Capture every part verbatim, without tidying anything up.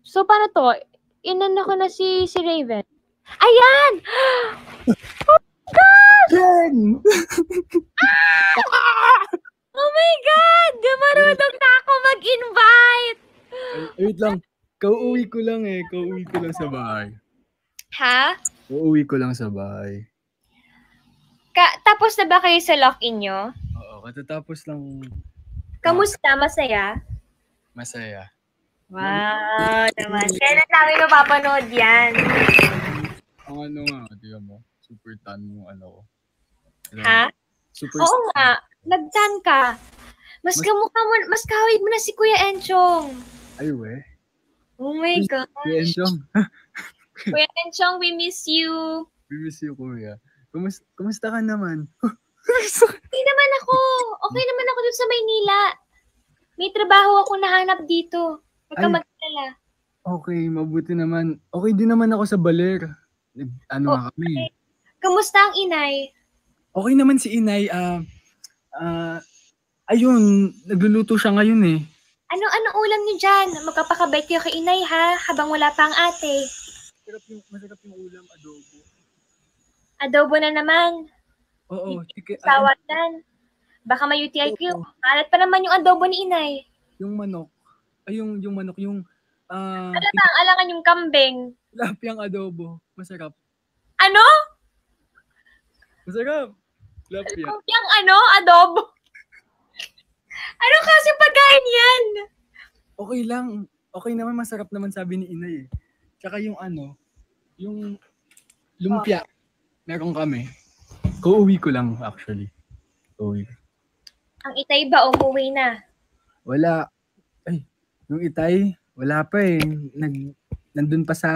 So, paano to? Inano ko na si, si Raven. Ayan! Oh my gosh! Oh my God! Marunong na ako mag-invite! Ay, wait lang. Kauuwi ko lang eh. Kauuwi ko lang sa bahay. Ha? Kauuwi ko lang sa bahay. Ka tapos na ba kayo sa lock-in nyo? Oo, katatapos lang. Kamusta? Masaya? Masaya. Wow, naman. Kailan namin mapapanood yan? Ang ano nga, tignan mo. Super tan yung ano ko. Ha? Super Oo nga. Nagtan ka. Mas, mas kamukha mo, mas kawig mo na si Kuya Enchong. Ay, we. Oh my gosh. Kuya Enchong. Kuya Enchong, we miss you. We miss you, Kuya. Kumusta, kumusta ka naman? Okay naman ako. Okay naman ako dun sa Maynila. May trabaho ako nahanap dito. Huwag ka mag-alala. Okay, mabuti naman. Okay din naman ako sa Baler. Ano nga okay. kami. Kamusta ang inay? Okay naman si inay. Uh, uh, ayun, nagluluto siya ngayon eh. Ano-ano ulam niyo dyan? Magkapakabait kayo kay inay ha, habang wala pa ang ate. Masarap yung, masarap yung ulam, adobo. Adobo na naman. Oo. Sawat yan. Baka may U T I Q. Kalat pa naman yung adobo ni inay. Yung manok. Ay, yung, yung manok, yung... Uh, ano ba, alangan yung kambing? Lapyang adobo. Masarap. Ano? Masarap. Lapya. Lapyang ano? Adobo? Ano kasi pagkain yan? Okay lang. Okay naman, masarap naman sabi ni inay eh. Tsaka yung ano, yung lumpia. Oh. Meron kami. Kauuwi ko lang actually. Kauuwi. Ang itay ba umuwi na? Wala. Ay, yung itay, wala pa eh. Nag, nandun pa sa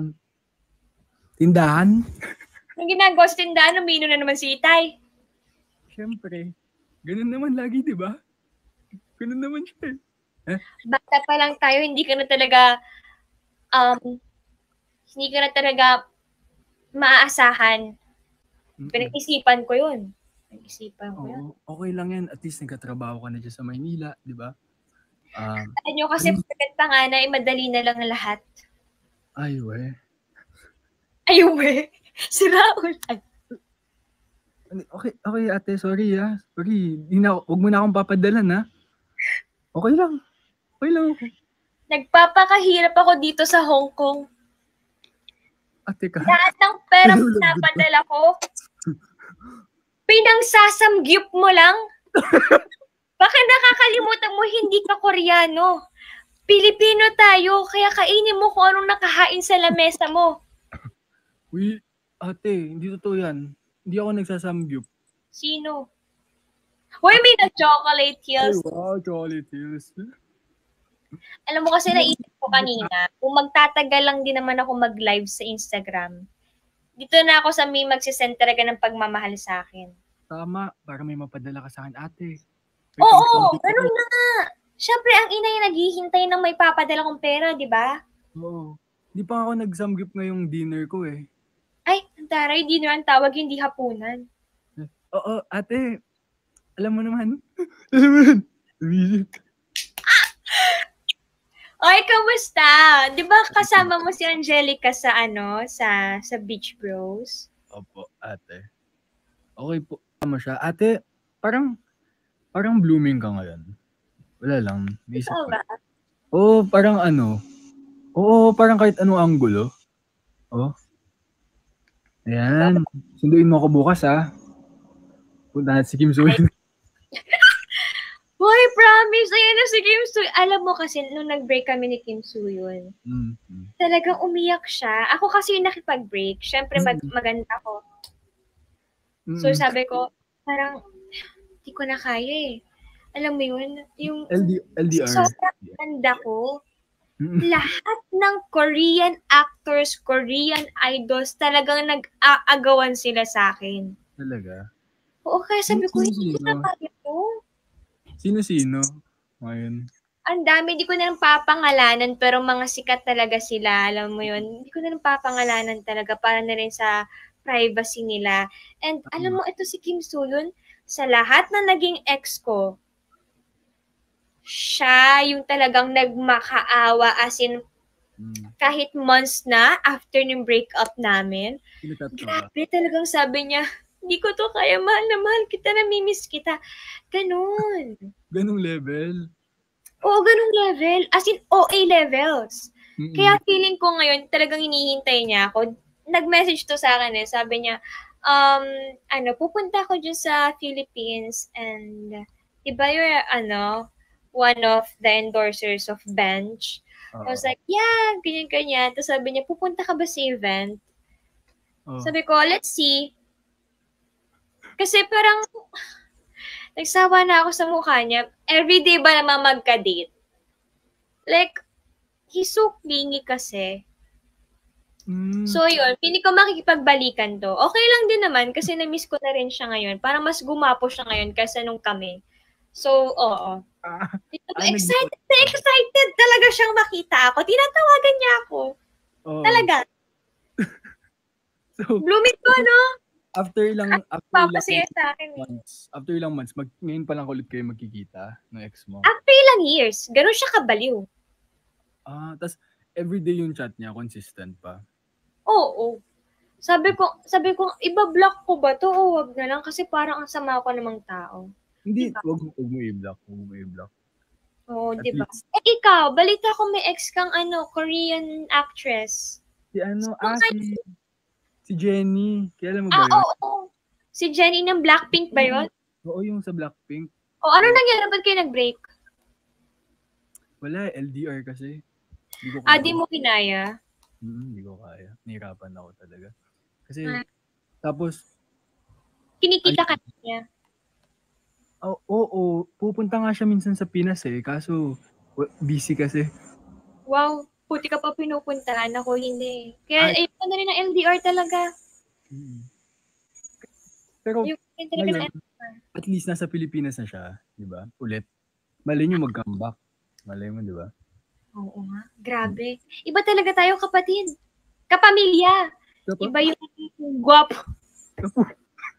tindahan. Yung ginagawa sa tindahan, umino na naman si itay. Siyempre. Ganun naman lagi, di ba? Ganun naman siya eh. Bata pa lang tayo, hindi ka na talaga, um, hindi ka na talaga maaasahan. Pinag-isipan ko yun. Pinag-isipan ko Oo, yun. Okay lang yan. At least nagkatrabaho ka na dyan sa Maynila, di ba? Um, Alam nyo kasi um, pagkat panganay, madali na lang lahat. Ay, we. Ay, we. Sira ulan. Okay, okay ate, sorry ah. Sorry, na, huwag mo na akong papadalan ha. Okay lang. Okay lang ako. Nagpapakahirap ako dito sa Hong Kong. Ate ka. Lahat ng pera pinapadala ko, pinangsasamgyup mo lang. Baka nakakalimutan mo, hindi ka Koreano. Pilipino tayo, kaya kainin mo kung anong nakahain sa lamesa mo. Uy, ate, hindi totoo yan. Hindi ako nagsasamgyup. Sino? Hoy, may na-chocolate hills. Ay, wow, chocolate hills. Alam mo kasi naisip ko kanina, kung magtatagal lang din naman ako mag-live sa Instagram, dito na ako sa may magsisend talaga ng pagmamahal sa akin. Tama, para may mapadala ka sa akin, ate. Oo, oo, ganun na nga. Siyempre, ang ina yung naghihintay ng may papadala kong pera, di ba? Oo. Di pa ako nag-samgyup ngayong dinner ko eh. Ay, taray, dinner ang tawag, hindi hapunan. Oo, ate. Alam mo naman. Alam mo naman. Oy, kamusta? Di ba kasama mo si Angelica sa ano, sa sa Beach Bros? Opo, ate. Okay po. Tama siya. Ate, parang parang blooming ka ngayon. Wala lang. Ikaw ba? Oo, parang ano. Oo, parang kahit anong anggulo. Oh. Ayan. Sunduin mo ako bukas ha. Punta natin si Kim Soo Hyun. Hoy, promise. Ayan na si Kim Soo. Alam mo kasi, nung nag-break kami ni Kim Soo Hyun, mm-hmm. talagang umiyak siya. Ako kasi yung nakipag-break. Siyempre, mag- maganda ako. Mm-hmm. So, sabi ko, parang, hindi ko na kaya eh. Alam mo yun? Yung L D- L D R. sobrang ganda ko. Mm-hmm. Lahat ng Korean actors, Korean idols, talagang nag-aagawan sila sa akin. Talaga? Oo, kaya sabi ko, hindi ko na kaya ito. Sino-sino ngayon? Ang dami, di ko na lang papangalanan, pero mga sikat talaga sila, alam mo yun. Hindi ko na lang papangalanan talaga para na rin sa privacy nila. And uh-huh. alam mo, ito si Kim Soo Hyun, sa lahat na naging ex ko, siya yung talagang nagmakaawa, as in, Mm. Kahit months na after ng breakup namin. Grabe, talagang sabi niya, hindi ko to kaya, mahal na mahal kita, namimiss kita. Ganon. Ganong level? Oo, ganong level. As in, O A levels. Mm-mm. Kaya feeling ko ngayon, talagang hinihintay niya ako. Nag-message to sa akin eh. Sabi niya, um, ano, pupunta ako dyan sa Philippines and iba yung, ano, one of the endorsers of Bench. Uh-oh. I was like, yeah, ganyan-ganyan. Tapos sabi niya, pupunta ka ba sa event? Oh. Sabi ko, let's see. Kasi parang, nagsawa na ako sa mukha niya. Everyday ba naman magka-date? Like, he's so clingy kasi. Mm. So yun, hindi ko makikipagbalikan to. Okay lang din naman kasi na-miss ko na rin siya ngayon. Parang mas gumapo siya ngayon kaysa nung kami. So, oo. Ah, excited, excited talaga siyang makita ako. Tinatawagan niya ako. Oh. Talaga. So, blooming ko, no? After ilang, after ilang sa akin, months, after ilang months, mag, ngayon pa lang ulit kayo magkikita ng ex mo? After ilang years. Ganun siya kabaliw. Ah, tas everyday yung chat niya, consistent pa? Oo. Sabi ko, sabi ko, iba-block ko ba to o wag na lang kasi parang ang sama ko namang tao. Hindi, diba? wag, wag mo i-block, wag mo i-block. Oo, di ba? Eh, ikaw, balita ko may ex kang ano, Korean actress. Si ano, ah, si, si Jennie. Kaya alam mo ba ah, yun? Oo, oo. Si Jennie ng Blackpink ba yun? Oo, yung sa Blackpink. O, ano nangyari? Ba't kayo nag-break? Wala, L D R kasi. Di ko ah, di mo kinaya? Hmm, hindi ko kaya. Nahirapan ako talaga. Kasi, ah. tapos, kinikita ka niya? Oo, oh, oh, oh, pupunta nga siya minsan sa Pinas eh, kaso busy kasi. Wow, puti ka pa pinupuntahan, ako hindi. Kaya ayun na rin ang L D R talaga. Mm. Pero ngayon, at least nasa Pilipinas na siya, di ba? Ulit. Malay nyo mag-comeback. Malay mo, di ba? Oo nga, grabe. Iba talaga tayo kapatid. Kapamilya. Kapa? Iba yung guwapo. Kapo.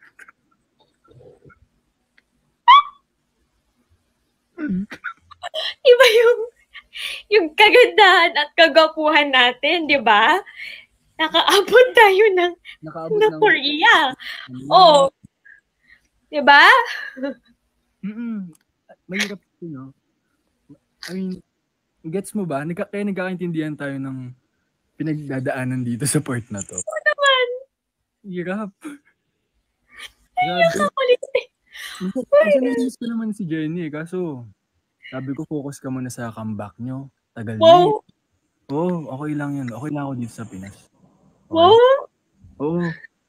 Iba yung yung kagandahan at kagapuhan natin, di ba? Nakaabot tayo ng, Nakaabot ng Korea. Mm. Oh. Di ba? Mm-mm. Mahirap yun, no? I mean, gets mo ba? Nagka, kaya nagkakaintindihan tayo ng pinagdadaanan dito sa part na to. Oo naman. Hirap. Ay, nakakulit eh. Kasi nainis ko naman si Jennie eh. Kaso, sabi ko, focus ka muna sa comeback nyo. Tagal wow. na eh. Oo, okay lang yun. Okay lang ako dito sa Pinas. Okay. Wow. Oo.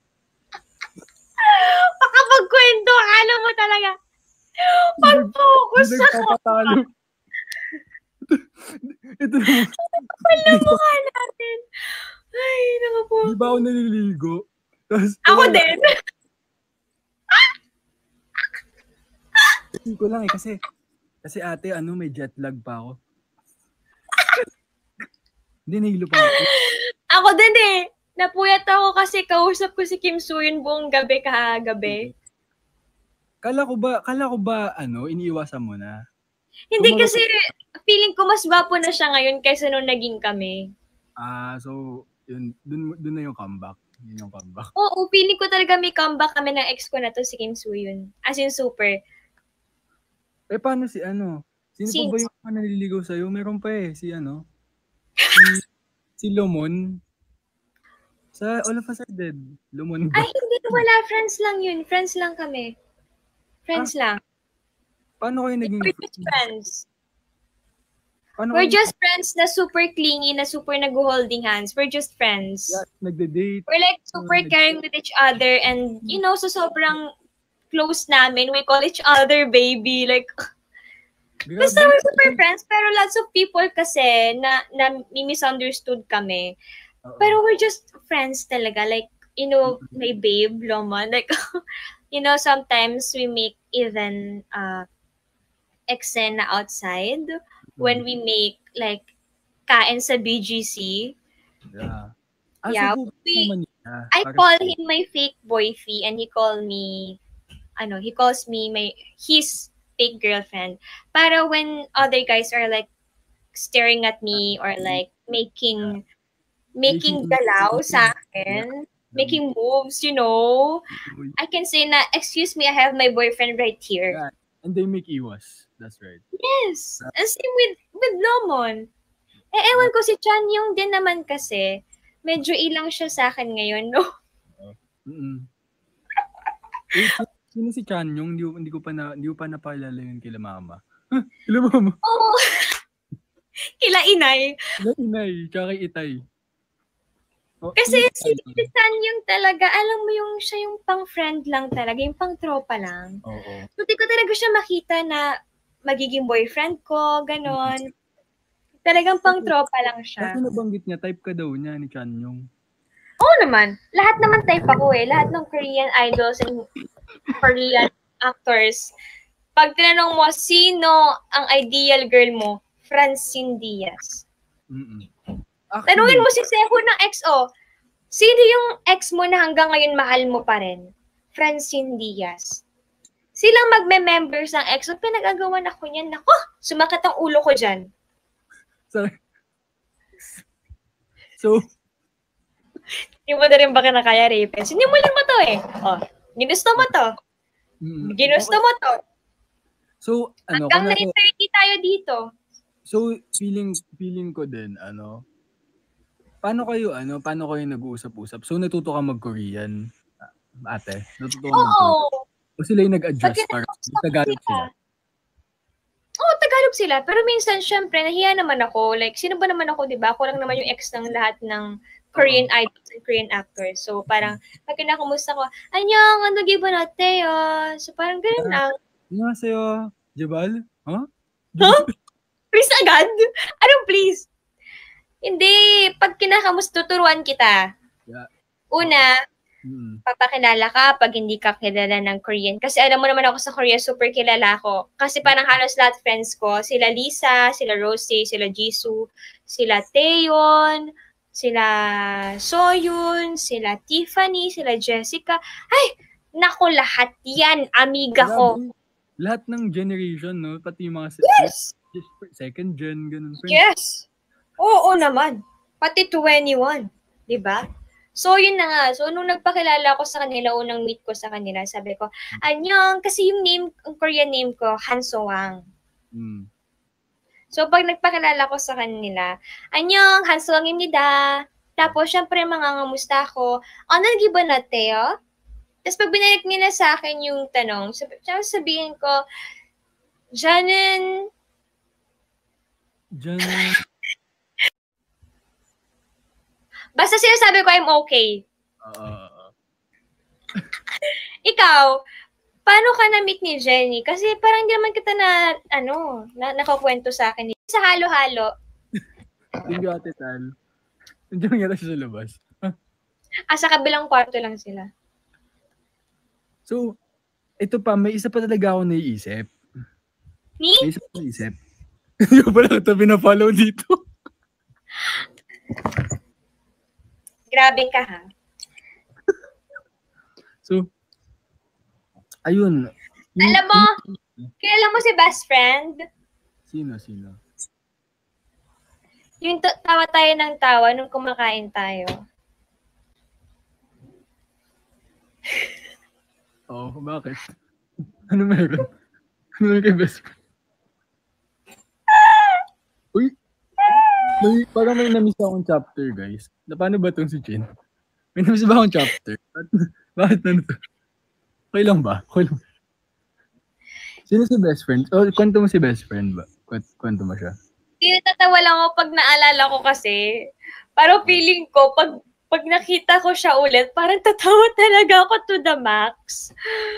Baka magkwento, akala mo talaga. Pag-focus sa comeback. Ito naman. Wala mukha natin. Ay, naku po. Di ba ako naliligo? Tapos, ako uh, din. Hindi ko lang eh, kasi kasi ate, ano, may jet lag pa ako. Hindi, nahilo pa ako. Ako din eh. Napuyat ako kasi kausap ko si Kim Soo-hyun buong gabi kahagabi. Kala ko ba, kala ko ba, ano, iniiwasan mo na? Hindi Kumbaga, kasi feeling ko mas gwapo na siya ngayon kaysa nung naging kami. Ah, so, yun, dun, dun na yung comeback. Yun yung comeback. Oo, feeling ko talaga may comeback kami ng ex ko na to, si Kim Soo-hyun. As in, super. Eh, paano si ano? Sino si, pa ba yung naliligaw sa'yo? Meron pa eh, si ano? Si, si Lomon. Sa All of Us Are Dead. Lomon ba? Ay, hindi. Wala. Friends lang yun. Friends lang kami. Friends ah, lang. Paano kayo naging We're just friends? Paano We're kayo... just friends na super clingy, na super nag-holding hands. We're just friends. Yeah, nagde-date. We're like super uh, caring with each other and, you know, so sobrang close namin. We call each other baby. Like, basta we're super friends. Pero lots of people kasi na, na misunderstood kami. Uh-oh. Pero we're just friends talaga. Like, you know, my babe, Lomon. Like, you know, sometimes we make even uh, eksena outside mm-hmm. when we make like kain sa B G C. Yeah. Ah, yeah. So we, I call him my fake boyfie and he call me, ano, he calls me my his fake girlfriend. Para when other guys are like staring at me or like making making galaw sa akin, making moves, you know. I can say na, excuse me, I have my boyfriend right here. Yeah. And they make iwas. That's right. Yes. And same with, with Lomon. Eh, ewan ko si Chan yung din naman kasi, medyo ilang siya sa akin ngayon, no? Mm-mm. Eh, sino si Chan yung hindi, hindi ko pa na hindi ko pa napaalala yun kila mama. Huh? Kila mama? Oo. Oh. Kila inay. Kila inay, tsaka kay itay. Oh, kasi si, si Chan yung talaga, alam mo yung siya yung pang-friend lang talaga, yung pang-tropa lang. Oo. Oh, oh. So, di ko talaga siya makita na magiging boyfriend ko, ganon. Talagang pang-tropa lang siya. Kasi nabanggit niya, type ka daw niya ni Chan yung. Oo naman. Lahat naman type ako eh. Lahat ng Korean idols and Korean actors. Pag tinanong mo, sino ang ideal girl mo? Francine Diaz. Mm-mm. Actually, tanungin mo si Seho ng X O. Sino yung ex mo na hanggang ngayon mahal mo pa rin? Francine Diaz. Silang magme-members ng X O. Pinag-agawan ako niyan. Nako, sumakit ang ulo ko dyan. Sorry. So, hindi mo na rin ba kinakaya, Raven? Sinimulan mo to eh. Oh, ginusto mo to. Mm-hmm. Ginusto mo to. So, ano, hanggang nine thirty tayo dito. So, feeling feeling ko din, ano, paano kayo, ano, paano kayo nag-uusap-usap? So, natuto ka mag-Korean, ate? Natuto ka mag-Korean? O sila yung nag-adjust para Tagalog sila? Oo, Tagalog sila. Pero minsan, syempre, nahiya naman ako. Like, sino ba naman ako, di ba? Ako lang naman yung ex ng lahat ng Korean uh-huh. idols and Korean actors. So, parang, pag kinakumusta ko, anyong, ano giba natin, uh? So, parang ganun lang. Annyeonghaseyo, Jabal? Huh? Huh? Please agad? Anong please? Hindi, pag kinakamusta, tuturuan kita. Yeah. Una, hmm. papakilala ka pag hindi ka kilala ng Korean. Kasi alam mo naman ako sa Korea, super kilala ako. Kasi parang halos lahat friends ko, sila Lisa, sila Rosie, sila Jisoo, sila Taeyeon, sila Soyun, sila Tiffany, sila Jessica. Ay, naku, lahat yan, amiga ko. Lahat ng generation, no? Pati yung mga yes! second gen, ganun. Friends. Yes! Oo naman. Pati twenty-one. Diba? So, yun na nga. So, nung nagpakilala ko sa kanila, unang meet ko sa kanila, sabi ko, anyong, kasi yung name, ang Korean name ko, Han So-wang. Mm. So, pag nagpakilala ko sa kanila, anyong, Han So-wang입니다. Tapos, syempre, mga ngamusta ko, ano nagiba na, Teo? Tapos, pag binalik nila sa akin yung tanong, sabi, sabihin ko, Janen, Janen, basta sinasabi ko, I'm okay. Uh, Ikaw, paano ka na-meet ni Jenny? Kasi parang hindi naman kita na, ano, na, nakakwento sa akin. Sa halo-halo. Hindi ate Tal. Hindi mo yata siya sa labas. Ah, sa kabilang kwarto lang sila. So, ito pa, may isa pa talaga ako naiisip. Ni? May isa pa naiisip. Hindi ko pala ito pinafollow dito. Grabe ka, ha? So, ayun. Alam mo, kilala mo si best friend? Sino, sino? Yung t- tawa tayo ng tawa nung kumakain tayo. Oo, oh, bakit? Ano meron? Ano meron kay best friend? Uy! May, parang may namiss akong chapter, guys. Na paano ba itong si Chin? May namiss ba akong chapter? Bakit na ito? Okay lang ba? Okay lang. Sino si best friend? Oh, kwento mo si best friend ba? Kwento mo siya. Tinatatawa lang ako pag naalala ko kasi. Parang feeling ko, pag pag nakita ko siya ulit, parang tatawa talaga ako to the max.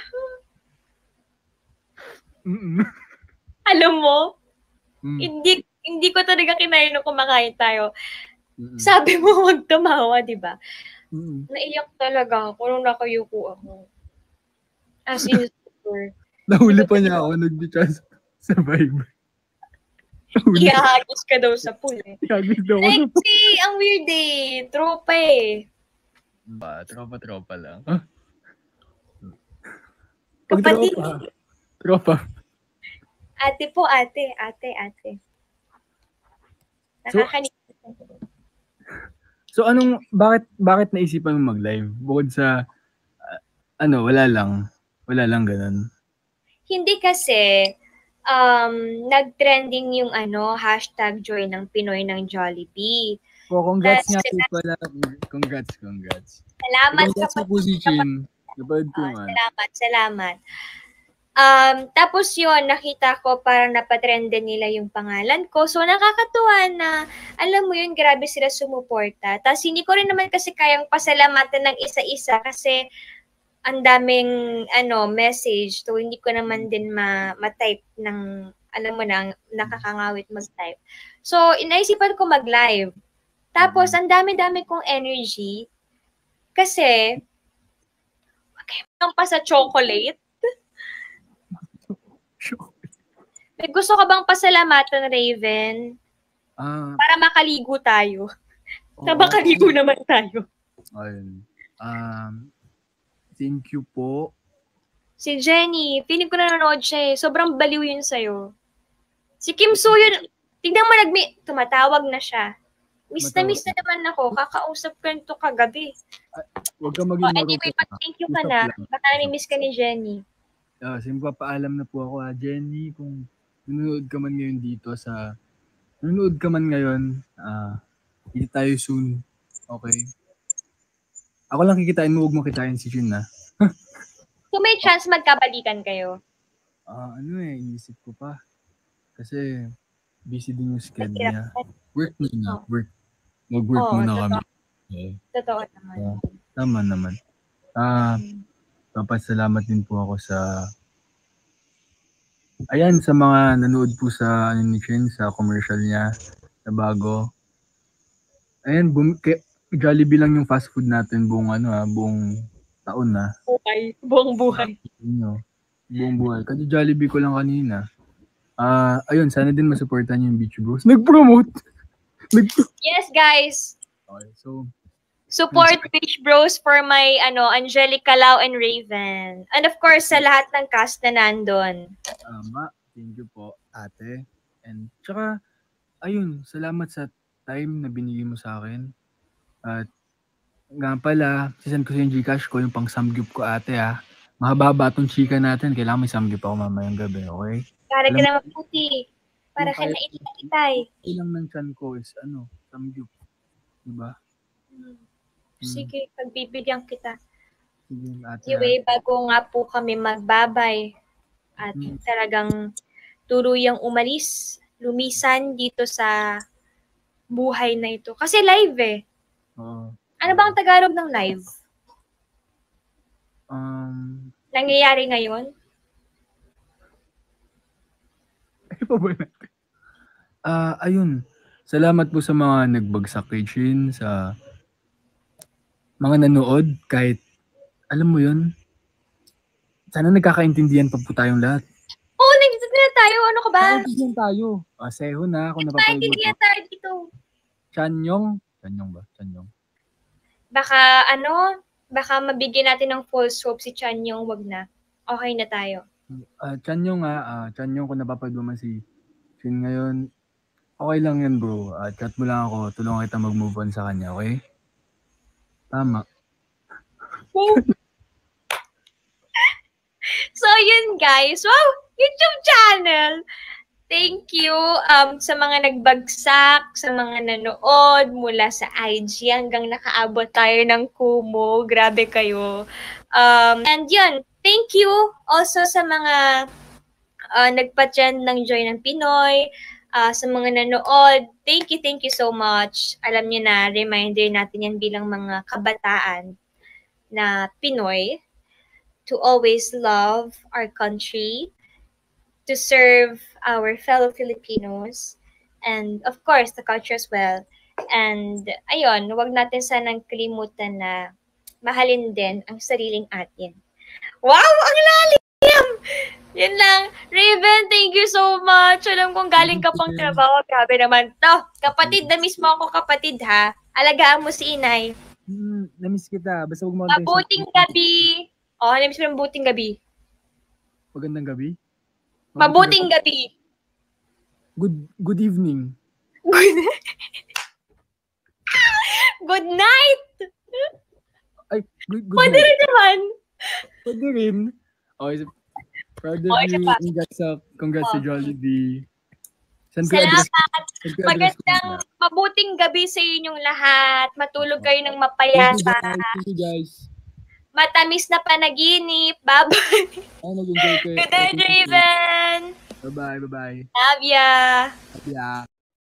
Mm-mm. Alam mo, mm. hindi hindi ko talaga kinaya nung kumakain tayo. Mm-mm. Sabi mo, huwag tumawa, di ba? Mm-mm. Naiyak talaga ako nung nakayuko ako. As in, super. Nahuli pa niya ako, nag-chance sa vibe. Ihahagis ka daw sa pool eh. Ihagis daw ako. Lexi, ang weird eh. Tropa eh. Ba, tropa-tropa lang. Huh? Pag Kapatid. tropa. Tropa. Ate po, ate. Ate, ate. Nakakanilig. So, so anong, bakit, bakit naisipan mo mag-live? Bukod sa, uh, ano, wala lang. Wala lang ganun. Hindi kasi, um, nag-trending yung ano, hashtag joy ng Pinoy ng Jollibee. Oh, congrats nga po pala. Congrats, congrats. Salamat congrats sa position. Napad ko uh, salamat, salamat. Um, tapos yun, nakita ko parang napatrend din nila yung pangalan ko. So, nakakatuwa na, alam mo yun, grabe sila sumuporta. Tapos, hindi ko rin naman kasi kayang pasalamatan ng isa-isa kasi ang daming, ano, message. So, hindi ko naman din ma- ma-type ng, alam mo na, nakakangawit mag-type. So, inaisipan ko mag-live. Tapos, ang dami-dami kong energy kasi, magkaiba pa sa chocolate. May gusto ka bang pasalamatan, Raven? Uh, Para makaligo tayo. Oh, na makaligo oh, naman tayo. Ayun. Um, thank you po. Si Jenny, feeling ko nanonood siya eh. Sobrang baliw yun sa'yo. Si Kim Soo yun, tingnan mo nagmi, tumatawag na siya. Miss na miss na naman ako. Kakausap ko nito kagabi. Uh, huwag ka maging oh, anyway, pag-thank you ka na. Baka nami-miss ka ni Jenny. Uh, Simpapaalam na po ako ha, Jenny, kung nanonood ka man ngayon dito sa, nanonood ka man ngayon, ah, uh, hindi tayo soon, okay? Ako lang kikitain mo, huwag mo kitain si Jun na. So may chance magkabalikan kayo? Ah, uh, ano eh, inisip ko pa. Kasi, busy din yung schedule niya. Work muna, oh. work. Mag-work oh, muna kami. Okay. Totoo naman. Uh, tama naman. Ah, uh, papasalamat din po ako sa ayan sa mga nanood po sa ano ni Chin, sa commercial niya na bago. Ayan, bum- ke- Jollibee lang yung fast food natin buong ano ha, buong taon na. Buhay, buong buhay. Ano, buong buhay. Kasi Jollibee ko lang kanina. Ah, uh, ayun, sana din masuportahan yung Beach Bros. Nag-promote. Nag- yes, guys. Okay, so support Beach Bros for my ano Angelica Lau and Raven. And of course, sa lahat ng cast na nandun. Tama. Thank you po, ate. And tsaka, ayun, salamat sa time na binigay mo sa akin. At nga pala, sisend ko sa yung Gcash ko, yung pang samgyup ko ate ha. Mahaba-haba itong chika natin. Kailangan may samgyup ako mamayang gabi, okay? Para ka na maputi. Para ka na ititay. Ilang ng chan ko is ano, samgyup. Diba? Hmm. Sige, pagbibigyan kita. Sige, ate. Anyway, bago nga po kami magbabay at hmm. talagang turuyang umalis, lumisan dito sa buhay na ito. Kasi live eh. Oo. Ano ba ang Tagalog ng live? Um, Nangyayari ngayon? Ay pa ba natin? Ah, uh, ayun. Salamat po sa mga nagbagsak kay Chin, sa mga nanood, kahit, alam mo yun, sana nagkakaintindihan pa po tayong lahat. Oo, oh, nagkakaintindihan tayo. Ano ka ba? Nagkakaintindihan tayo. Ah, seho na, kung napapanood mo. Nagkakaintindihan tayo dito. Chanyong? Chanyong ba? Chanyong. Baka, ano, baka mabigyan natin ng false hope si Chanyong, wag na. Okay na tayo. Uh, Chanyong nga, uh, Chanyong, kung napapanood mo si Chin ngayon, okay lang yan bro. Uh, chat mo lang ako, tulungan kita mag-move on sa kanya, okay? Tama. So, yun guys. Wow! YouTube channel! Thank you um, sa mga nagbagsak, sa mga nanood mula sa I G hanggang nakaabot tayo ng Kumu. Grabe kayo. Um, and yun, thank you also sa mga uh, nagpa-trend ng Joy ng Pinoy, uh, sa mga nanood. Thank you, thank you so much. Alam niyo na, reminder natin yan bilang mga kabataan na Pinoy, to always love our country, to serve our fellow Filipinos, and of course, the culture as well. And ayun, huwag natin sanang kalimutan na mahalin din ang sariling atin. Wow! Ang lalim! Yun lang. Raven, thank you so much. Alam kong galing ka pang trabaho. Grabe naman to. Kapatid, na mismo ako kapatid ha. Alagaan mo si inay. Hmm, na-miss kita. Basta huwag mo mabuting gabi. Oh, na-miss mo ng mabuting gabi. Magandang gabi. Mabuting gabi. Good good evening. Good night. Good night. Ay, good, good Pwede night. rin naman. Pwede rin. Okay, so, proud of Okay, you. pa. Congrats, sa, congrats Oh. sa Jollibee. Send ko Salamat. address. Send ko address Magandang, ko. mabuting gabi sa inyong lahat. Matulog kayo ng Thank you, mapayapa. guys. Thank you, guys. Matamis na panaginip. Bye-bye. Oh, nag-enjoy ko. Good night, Raven. Bye-bye, bye-bye. Love ya. Yeah.